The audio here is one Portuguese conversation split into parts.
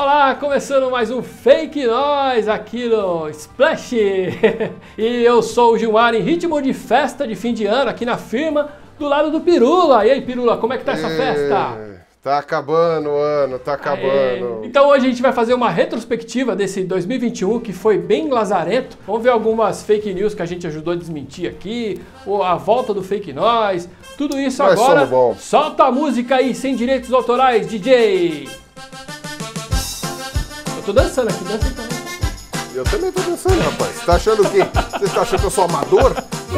Olá, começando mais um Fake News aqui no Splash. E eu sou o Gilmar em ritmo de festa de fim de ano aqui na firma, do lado do Pirula. E aí, Pirula, como é que tá essa festa? Tá acabando o ano, tá acabando. Então hoje a gente vai fazer uma retrospectiva desse 2021 que foi bem lazarento. Vamos ver algumas fake news que a gente ajudou a desmentir aqui, ou a volta do Fake News, tudo isso Nós agora. somos bons. Solta a música aí, sem direitos autorais, DJ! Eu tô dançando aqui, dança aí também. Eu também tô dançando, rapaz. Você tá achando o quê? Você tá achando que eu sou amador?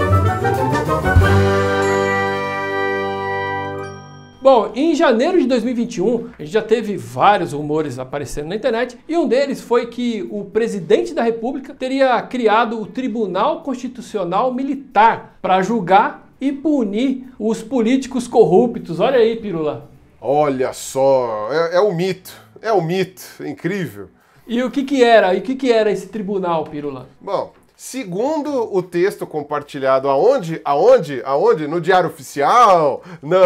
Bom, em janeiro de 2021, a gente já teve vários rumores aparecendo na internet e um deles foi que o presidente da República teria criado o Tribunal Constitucional Militar para julgar e punir os políticos corruptos. Olha aí, Pirula. Olha só, é um mito, incrível. E o que era? E o que era esse tribunal, Pirula? Bom, segundo o texto compartilhado aonde? No Diário Oficial?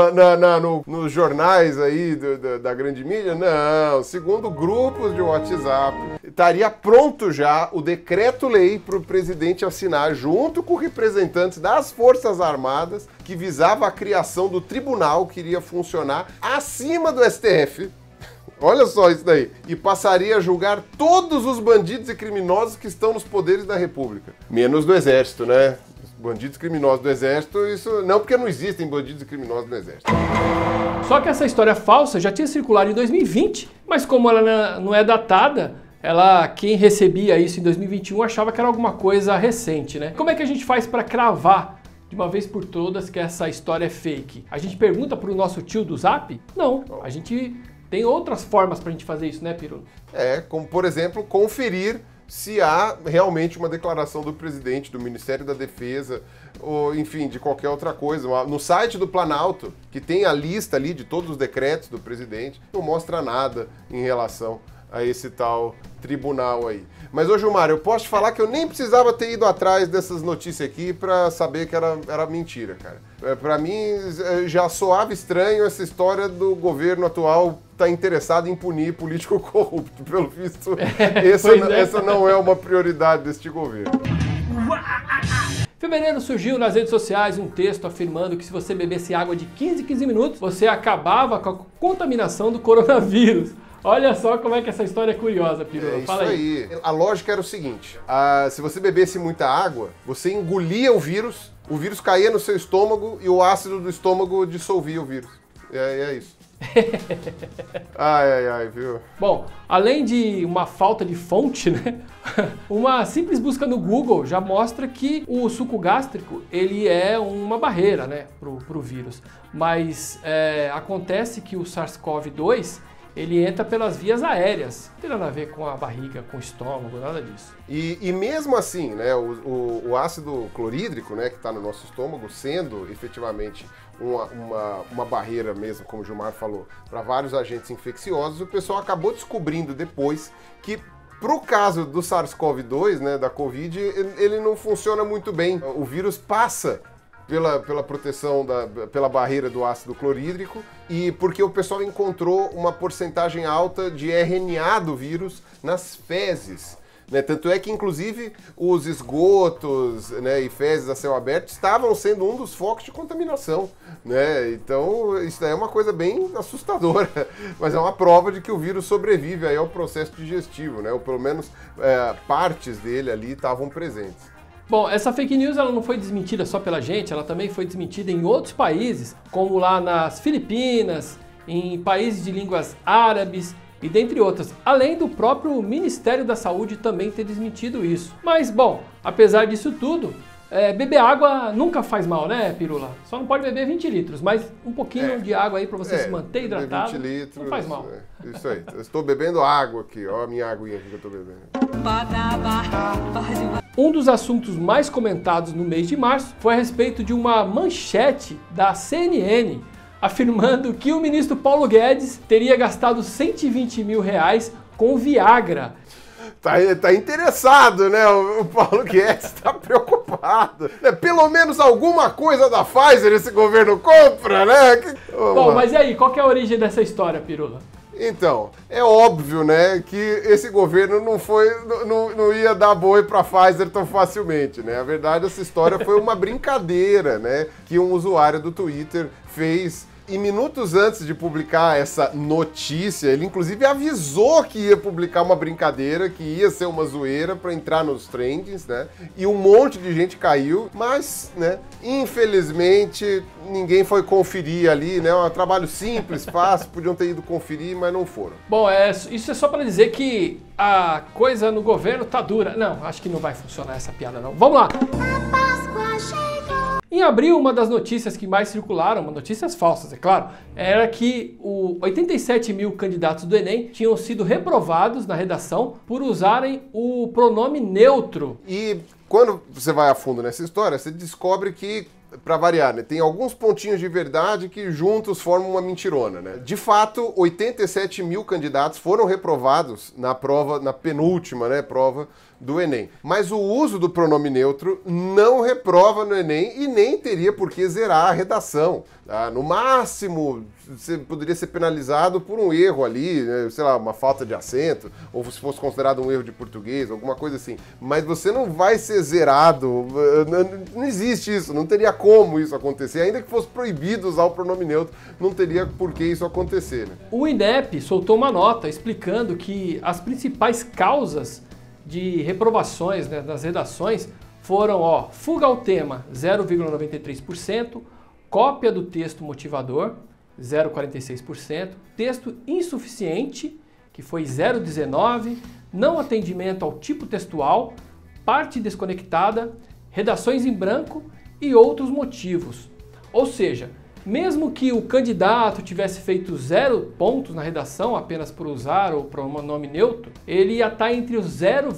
Nos jornais aí da grande mídia? Não, segundo grupos de WhatsApp, estaria pronto já o decreto-lei para o presidente assinar junto com representantes das Forças Armadas que visava a criação do tribunal que iria funcionar acima do STF. Olha só isso daí. E passaria a julgar todos os bandidos e criminosos que estão nos poderes da República. Menos do Exército, né? Os bandidos criminosos do Exército, isso não, porque não existem bandidos e criminosos no Exército. Só que essa história falsa já tinha circulado em 2020, mas como ela não é datada, quem recebia isso em 2021 achava que era alguma coisa recente, né? Como é que a gente faz para cravar de uma vez por todas que essa história é fake? A gente pergunta pro nosso tio do Zap? Não, a gente tem outras formas pra gente fazer isso, né, Pirulo? Como por exemplo, conferir se há realmente uma declaração do presidente, do Ministério da Defesa, ou enfim, de qualquer outra coisa. No site do Planalto, que tem a lista ali de todos os decretos do presidente, não mostra nada em relação a esse tal tribunal aí. Mas, ô Gilmar, eu posso te falar que eu nem precisava ter ido atrás dessas notícias aqui pra saber que era mentira, cara. Pra mim, já soava estranho essa história do governo atual estar interessado em punir político corrupto. Pelo visto, essa não é uma prioridade deste governo. Em fevereiro surgiu nas redes sociais um texto afirmando que se você bebesse água de 15 em 15 minutos, você acabava com a contaminação do coronavírus. Olha só como é que essa história é curiosa, Pirula. Fala aí. A lógica era o seguinte, se você bebesse muita água, você engolia o vírus caía no seu estômago e o ácido do estômago dissolvia o vírus. É isso. Ai, viu? Bom, além de uma falta de fonte, né? Uma simples busca no Google já mostra que o suco gástrico, ele é uma barreira, né, pro vírus. Mas acontece que o SARS-CoV-2, ele entra pelas vias aéreas. Não tem nada a ver com a barriga, com o estômago, nada disso. E mesmo assim, né, o ácido clorídrico, né, que está no nosso estômago, sendo efetivamente uma barreira mesmo, como o Gilmar falou, para vários agentes infecciosos, o pessoal acabou descobrindo depois que pro caso do SARS-CoV-2, né, da Covid, ele não funciona muito bem. O vírus passa pela proteção, pela barreira do ácido clorídrico e porque o pessoal encontrou uma porcentagem alta de RNA do vírus nas fezes. Né? Tanto é que, inclusive, os esgotos, né, e fezes a céu aberto estavam sendo um dos focos de contaminação. Né? Então, isso daí é uma coisa bem assustadora, mas é uma prova de que o vírus sobrevive aí ao processo digestivo, né? Ou pelo menos partes dele ali estavam presentes. Bom, essa fake news ela não foi desmentida só pela gente, ela também foi desmentida em outros países, como lá nas Filipinas, em países de línguas árabes e dentre outras, além do próprio Ministério da Saúde também ter desmentido isso. Mas, bom, apesar disso tudo, beber água nunca faz mal, né, Pirula? Só não pode beber 20 litros, mas um pouquinho de água aí para você se manter hidratado, 20 litros, não faz mal. Isso aí, eu estou bebendo água aqui, ó a minha aguinha aqui que eu estou bebendo. Um dos assuntos mais comentados no mês de março foi a respeito de uma manchete da CNN afirmando que o ministro Paulo Guedes teria gastado 120 mil reais com Viagra. Tá interessado, né? O Paulo Guedes está preocupado. Pelo menos alguma coisa da Pfizer esse governo compra, né? Bom, mas e aí, qual que é a origem dessa história, Pirula? Então, é óbvio, né, que esse governo não ia dar boi para Pfizer tão facilmente, né? A verdade, essa história foi uma brincadeira, né, que um usuário do Twitter fez. E minutos antes de publicar essa notícia, ele inclusive avisou que ia publicar uma brincadeira, que ia ser uma zoeira para entrar nos trendings, né? E um monte de gente caiu, mas, né, infelizmente, ninguém foi conferir ali, né? Um trabalho simples, fácil, podiam ter ido conferir, mas não foram. Bom, isso é só para dizer que a coisa no governo tá dura. Não, acho que não vai funcionar essa piada, não. Vamos lá! A Páscoa chegou! Em abril, uma das notícias que mais circularam, notícias falsas, é claro, era que 87 mil candidatos do Enem tinham sido reprovados na redação por usarem o pronome neutro. E quando você vai a fundo nessa história, você descobre que, para variar, né, tem alguns pontinhos de verdade que juntos formam uma mentirona, né? De fato, 87 mil candidatos foram reprovados na prova, na penúltima, né, prova do Enem. Mas o uso do pronome neutro não reprova no Enem e nem teria por que zerar a redação. Tá? No máximo, você poderia ser penalizado por um erro ali, né, sei lá, uma falta de acento, ou se fosse considerado um erro de português, alguma coisa assim. Mas você não vai ser zerado, não existe isso, não teria como isso acontecer. Ainda que fosse proibido usar o pronome neutro, não teria por que isso acontecer. Né? O INEP soltou uma nota explicando que as principais causas de reprovações, né, nas redações foram, fuga ao tema, 0,93%, cópia do texto motivador, 0,46%, texto insuficiente, que foi 0,19%, não atendimento ao tipo textual, parte desconectada, redações em branco e outros motivos. Ou seja, mesmo que o candidato tivesse feito 0 pontos na redação apenas por usar o pronome neutro, ele ia estar entre os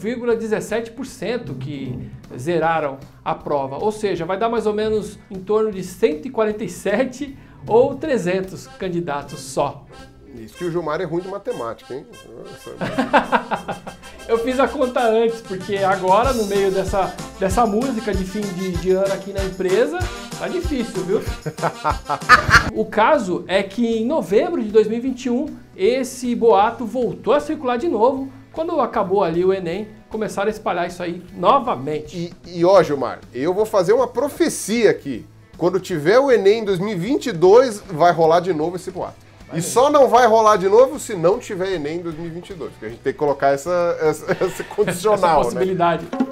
0,17% que zeraram a prova. Ou seja, vai dar mais ou menos em torno de 147 ou 300 candidatos só. Isso que o Gilmar é ruim de matemática, hein? Eu fiz a conta antes, porque agora, no meio dessa música de fim de ano aqui na empresa, tá difícil, viu? O caso é que em novembro de 2021, esse boato voltou a circular de novo. Quando acabou ali o Enem, começaram a espalhar isso aí novamente. Ó, Gilmar, eu vou fazer uma profecia aqui. Quando tiver o Enem em 2022, vai rolar de novo esse boato. E só não vai rolar de novo se não tiver Enem em 2022, porque a gente tem que colocar essa condicional, essa possibilidade. Né?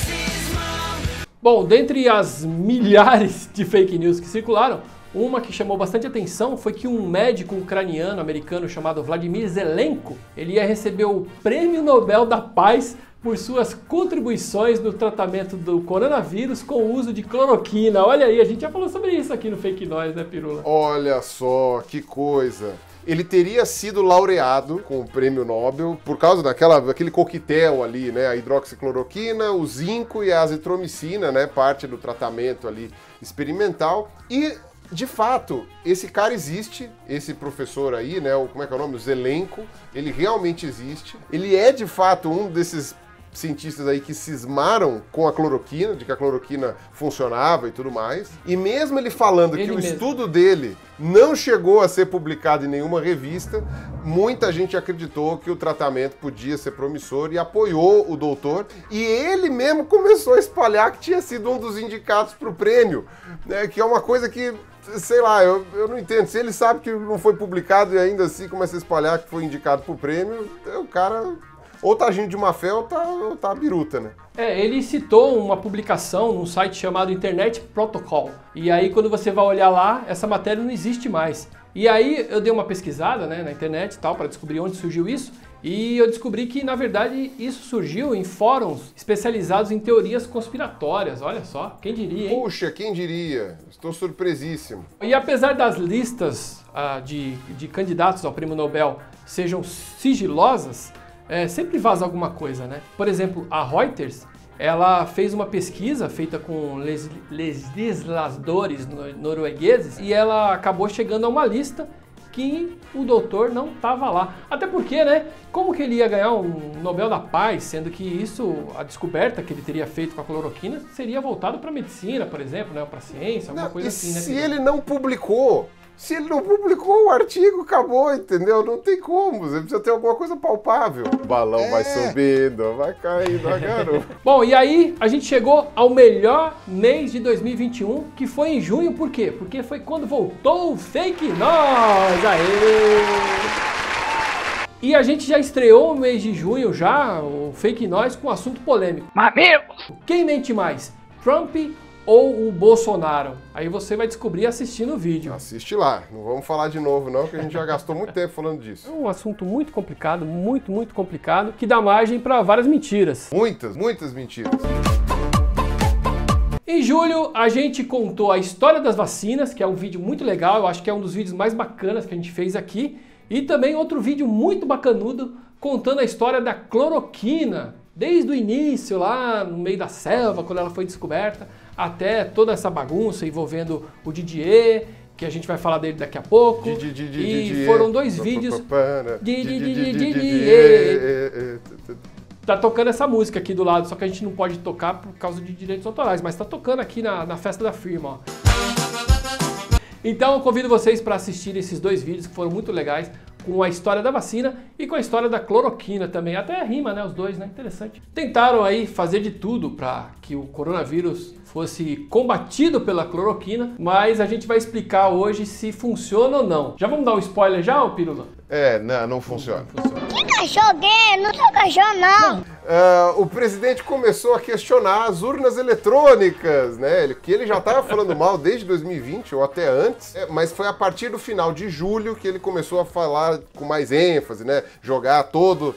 Bom, dentre as milhares de fake news que circularam, uma que chamou bastante atenção foi que um médico ucraniano americano chamado Vladimir Zelenko, ele ia receber o Prêmio Nobel da Paz por suas contribuições no tratamento do coronavírus com o uso de cloroquina. Olha aí, a gente já falou sobre isso aqui no Fake News, né, Pirula? Olha só, que coisa. Ele teria sido laureado com o prêmio Nobel por causa daquele coquetel ali, né? A hidroxicloroquina, o zinco e a azitromicina, né? Parte do tratamento ali experimental. E, de fato, esse cara existe, esse professor aí, né? Como é que é o nome? O Zelenko. Ele realmente existe. Ele é, de fato, um desses cientistas aí que cismaram com a cloroquina, de que a cloroquina funcionava e tudo mais. E mesmo ele falando que o estudo dele não chegou a ser publicado em nenhuma revista, muita gente acreditou que o tratamento podia ser promissor e apoiou o doutor. E ele mesmo começou a espalhar que tinha sido um dos indicados para o prêmio, né? Que é uma coisa que, sei lá, eu não entendo. Se ele sabe que não foi publicado e ainda assim começa a espalhar que foi indicado para o prêmio, o cara ou tá agindo de má fé ou tá biruta, né? Ele citou uma publicação num site chamado Internet Protocol. E aí, quando você vai olhar lá, essa matéria não existe mais. E aí, eu dei uma pesquisada, né, na internet e tal, para descobrir onde surgiu isso. E eu descobri que, na verdade, isso surgiu em fóruns especializados em teorias conspiratórias. Olha só, quem diria, hein? Puxa, quem diria? Estou surpresíssimo. E apesar das listas de candidatos ao Prêmio Nobel sejam sigilosas, sempre vaza alguma coisa, né? Por exemplo, a Reuters, ela fez uma pesquisa feita com legisladores noruegueses e ela acabou chegando a uma lista que o doutor não estava lá. Até porque, né? Como que ele ia ganhar um Nobel da Paz, sendo que a descoberta que ele teria feito com a cloroquina seria voltado para a medicina, por exemplo, né? Para a ciência, alguma coisa assim, né? Se ele não publicou, Se ele não publicou o artigo, acabou, entendeu? Não tem como, você precisa ter alguma coisa palpável. O balão vai subindo, vai caindo a garoto. Bom, e aí a gente chegou ao melhor mês de 2021, que foi em junho, por quê? Porque foi quando voltou o Fake News, aê! E a gente já estreou o mês de junho, já, o Fake News com assunto polêmico. Mamilo! Quem mente mais, Trump ou o Bolsonaro? Aí você vai descobrir assistindo o vídeo. Assiste lá, não vamos falar de novo não, que a gente já gastou muito tempo falando disso. É um assunto muito complicado, muito complicado, que dá margem para várias mentiras. Muitas mentiras. Em julho, a gente contou a história das vacinas, que é um vídeo muito legal, eu acho que é um dos vídeos mais bacanas que a gente fez aqui. E também outro vídeo muito bacanudo, contando a história da cloroquina, desde o início, lá no meio da selva, quando ela foi descoberta, até toda essa bagunça envolvendo o Didier, que a gente vai falar dele daqui a pouco. E foram 2 vídeos. Tá tocando essa música aqui do lado, só que a gente não pode tocar por causa de direitos autorais, mas tá tocando aqui na festa da firma, ó. Então eu convido vocês para assistir esses 2 vídeos que foram muito legais, com a história da vacina e com a história da cloroquina também. Até rima, né? Os dois, né? Interessante. Tentaram aí fazer de tudo para que o coronavírus fosse combatido pela cloroquina, mas a gente vai explicar hoje se funciona ou não. Já vamos dar um spoiler já, ô Pirula? Não funciona. Que cachorro gay? Não sou cachorro, não. O presidente começou a questionar as urnas eletrônicas, né? Que ele já estava falando mal desde 2020 ou até antes, mas foi a partir do final de julho que ele começou a falar com mais ênfase, né? Jogar todo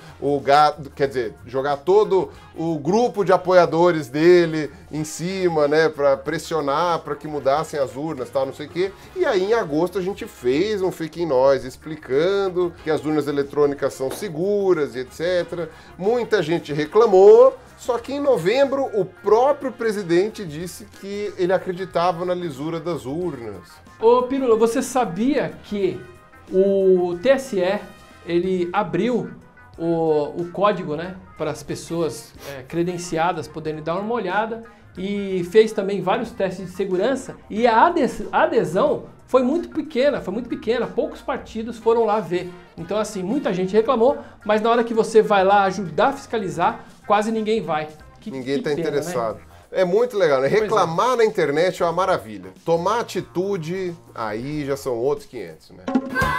o grupo de apoiadores dele em cima, né? Para pressionar para que mudassem as urnas, tal, não sei o quê. E aí em agosto a gente fez um Fake News explicando que as urnas eletrônicas são seguras e etc. Muita gente reclamou, só que em novembro o próprio presidente disse que ele acreditava na lisura das urnas. Ô Pirula, você sabia que o TSE, ele abriu o código, né, para as pessoas credenciadas poderem dar uma olhada e fez também vários testes de segurança e a adesão foi muito pequena, poucos partidos foram lá ver. Então assim, muita gente reclamou, mas na hora que você vai lá ajudar a fiscalizar, quase ninguém vai. Ninguém está interessado. Né? É muito legal, né? Reclamar na internet é uma maravilha. Tomar atitude, aí já são outros 500, né?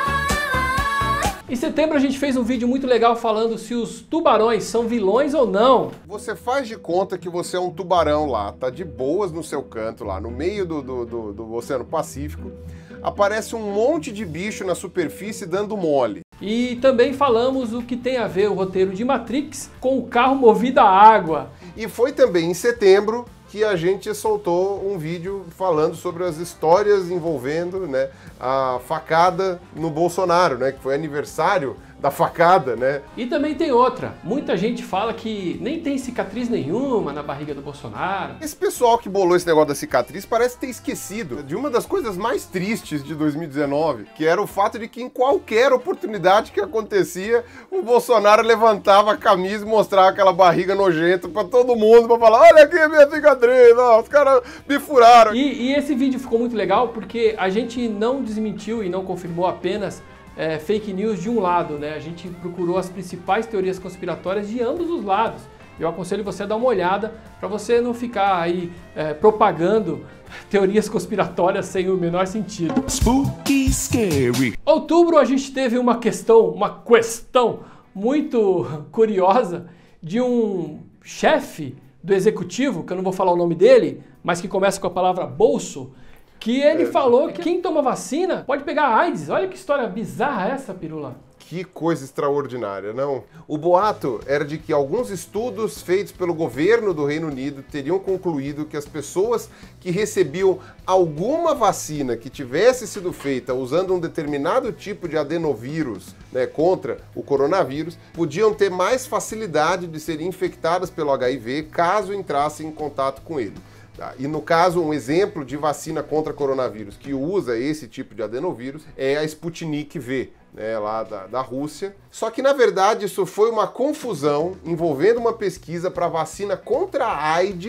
Em setembro a gente fez um vídeo muito legal falando se os tubarões são vilões ou não. Você faz de conta que você é um tubarão lá, tá de boas no seu canto lá, no meio do Oceano Pacífico, aparece um monte de bicho na superfície dando mole. E também falamos o que tem a ver o roteiro de Matrix com o carro movido a água. E foi também em setembro que a gente soltou um vídeo falando sobre as histórias envolvendo, né, a facada no Bolsonaro, né, que foi aniversário da facada, né? E também tem outra. Muita gente fala que nem tem cicatriz nenhuma na barriga do Bolsonaro. Esse pessoal que bolou esse negócio da cicatriz parece ter esquecido de uma das coisas mais tristes de 2019, que era o fato de que em qualquer oportunidade que acontecia, o Bolsonaro levantava a camisa e mostrava aquela barriga nojenta pra todo mundo, pra falar, olha aqui a minha cicatriz, ó, os caras me furaram. E esse vídeo ficou muito legal porque a gente não desmentiu e não confirmou apenas fake news de um lado, né? A gente procurou as principais teorias conspiratórias de ambos os lados. Eu aconselho você a dar uma olhada para você não ficar aí propagando teorias conspiratórias sem o menor sentido. Spooky Scary. Outubro a gente teve uma questão muito curiosa de um chefe do executivo, que eu não vou falar o nome dele, mas que começa com a palavra bolso, que ele falou que quem toma vacina pode pegar AIDS. Olha que história bizarra essa, Pirula. Que coisa extraordinária, não? O boato era de que alguns estudos feitos pelo governo do Reino Unido teriam concluído que as pessoas que recebiam alguma vacina que tivesse sido feita usando um determinado tipo de adenovírus, né, contra o coronavírus, podiam ter mais facilidade de serem infectadas pelo HIV caso entrassem em contato com ele. E no caso, um exemplo de vacina contra coronavírus que usa esse tipo de adenovírus é a Sputnik V, né, lá da Rússia. Só que, na verdade, isso foi uma confusão envolvendo uma pesquisa para vacina contra a AIDS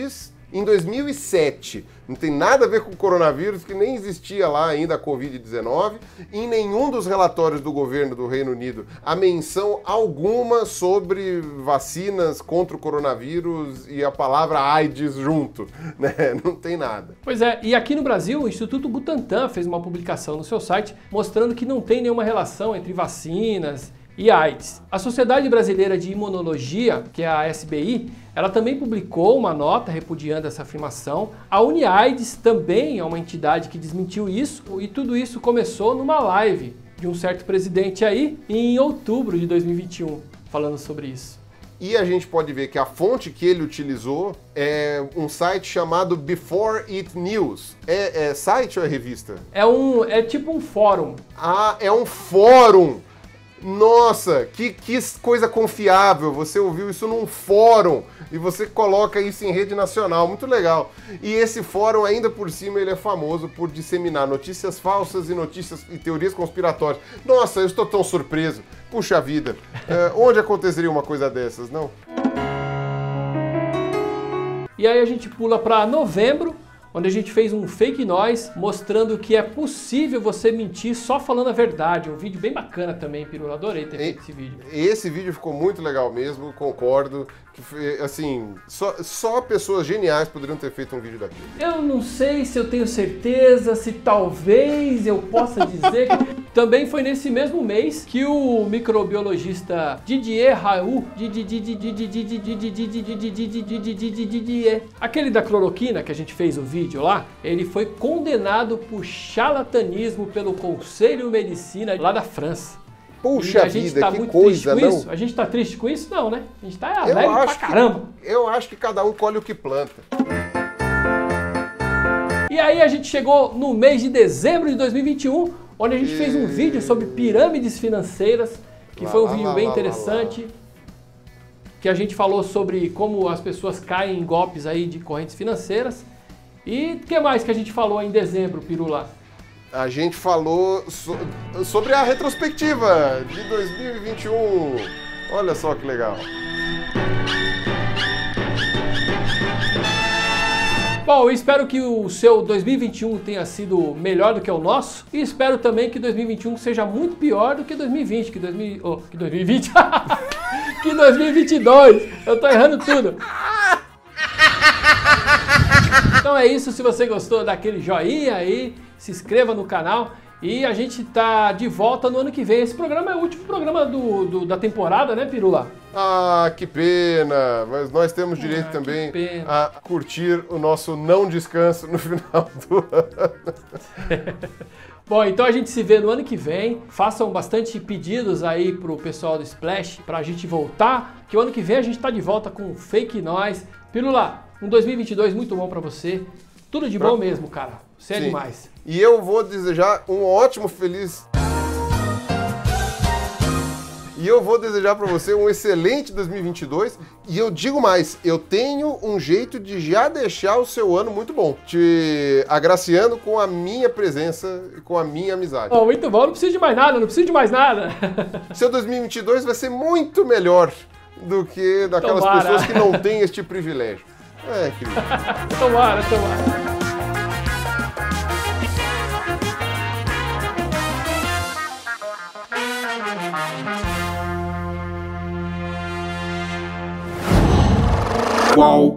em 2007. Não tem nada a ver com o coronavírus, que nem existia lá ainda a Covid-19. Em nenhum dos relatórios do governo do Reino Unido há menção alguma sobre vacinas contra o coronavírus e a palavra AIDS junto, né? Não tem nada. Pois é, e aqui no Brasil, o Instituto Butantan fez uma publicação no seu site mostrando que não tem nenhuma relação entre vacinas e AIDS. A Sociedade Brasileira de Imunologia, que é a SBI, ela também publicou uma nota repudiando essa afirmação. A UniAIDS também é uma entidade que desmentiu isso, e tudo isso começou numa live de um certo presidente aí em outubro de 2021, falando sobre isso. E a gente pode ver que a fonte que ele utilizou é um site chamado Before It News. É site ou é revista? É tipo um fórum. Ah, é um fórum! Nossa, que coisa confiável, você ouviu isso num fórum e você coloca isso em rede nacional, muito legal. E esse fórum, ainda por cima, ele é famoso por disseminar notícias falsas e notícias e teorias conspiratórias. Nossa, eu estou tão surpreso. Puxa vida, onde aconteceria uma coisa dessas, não? E aí a gente pula para novembro, onde a gente fez um fake news mostrando que é possível você mentir só falando a verdade. Um vídeo bem bacana também, Pirula. Adorei ter feito esse vídeo. Esse vídeo ficou muito legal mesmo, concordo. Que, assim, só pessoas geniais poderiam ter feito um vídeo daquele. Eu não sei se eu tenho certeza, se talvez eu possa dizer. Também foi nesse mesmo mês que o microbiologista Didier Raoult, aquele da cloroquina que a gente fez o vídeo lá, ele foi condenado por charlatanismo pelo Conselho de Medicina lá da França. Puxa vida, que coisa, não? Isso? A gente tá triste com isso? Não, né? A gente tá alegre pra caramba. Eu acho que cada um colhe o que planta. E aí a gente chegou no mês de dezembro de 2021, onde a gente fez um vídeo sobre pirâmides financeiras, que foi um vídeo bem interessante, que a gente falou sobre como as pessoas caem em golpes aí de correntes financeiras. E o que mais que a gente falou em dezembro, Pirula? A gente falou sobre a retrospectiva de 2021. Olha só que legal. Bom, eu espero que o seu 2021 tenha sido melhor do que o nosso. E espero também que 2021 seja muito pior do que 2020. Que 2020? Que 2022. Eu tô errando tudo. Então é isso, se você gostou, dá aquele joinha aí, se inscreva no canal e a gente tá de volta no ano que vem. Esse programa é o último programa da temporada, né, Pirula? Ah, que pena, mas nós temos direito também a curtir o nosso não descanso no final do ano. Bom, então a gente se vê no ano que vem. Façam bastante pedidos aí pro pessoal do Splash pra gente voltar, que o ano que vem a gente tá de volta com Fake News. Pirula, um 2022 muito bom pra você. Tudo de bom mesmo, cara. Você é demais. E eu vou desejar um ótimo, feliz... E eu vou desejar para você um excelente 2022. E eu digo mais, eu tenho um jeito de já deixar o seu ano muito bom. Te agraciando com a minha presença e com a minha amizade. Oh, muito bom, não preciso de mais nada, não preciso de mais nada. Seu 2022 vai ser muito melhor do que daquelas pessoas que não têm este privilégio. É, querido. Tomara. Qual